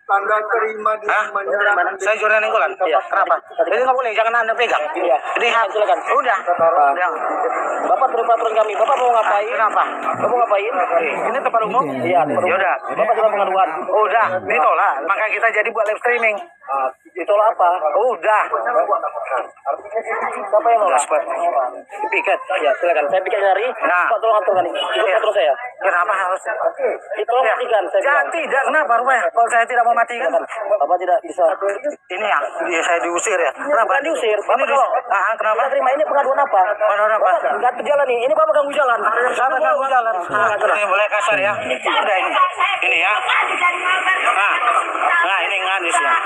tanda terima di menyerahkan. Saya jurnal lingkungan. Iya. Kenapa? Ini nggak boleh, jangan Anda pegang. Iya. Ini hak. Silakan. Udah. Bapak terima peraturan kami. Bapak mau ngapain? Kenapa? Bapak mau ngapain? Ini tempat umum? Iya, tempat umum. Yaudah. Bapak sudah pengaduan. Udah, ditolak. Maka kita jadi buat live streaming. Ditolak apa? Udah. Siapa yang nolak? Piket. Ya, silakan. Saya pikir dari. Nah. Pak tolong aturkan ini. Ikut atur saya. Kenapa harus? Tolong matikan. Saya bilang. Tidak. Kenapa rupanya? Kalau saya tidak mau matikan. Bapak tidak bisa. Ini yang saya diusir ya. Kenapa? Bukan diusir. Bapak kalau. Kenapa? Kita terima ini pengaduan apa? Pengaduan apa? Enggak jalan nih. Ini Bapak ganggu jalan. Siapa ganggu jalan? Ini boleh kasar ya. Udah ini. Ini ya. Nah ini nganis ya.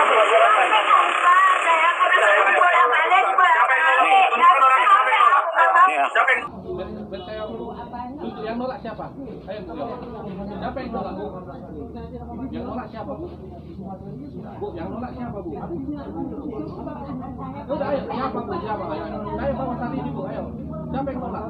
Yang nolak siapa? Ayo, siapa yang nolak? Yang nolak siapa, Bu? Bu, yang nolak siapa, Bu? Udah, ayo, siapa, Bu? Siapa? Ayo, bawa tadi ini, Bu, ayo. Siapa yang nolak?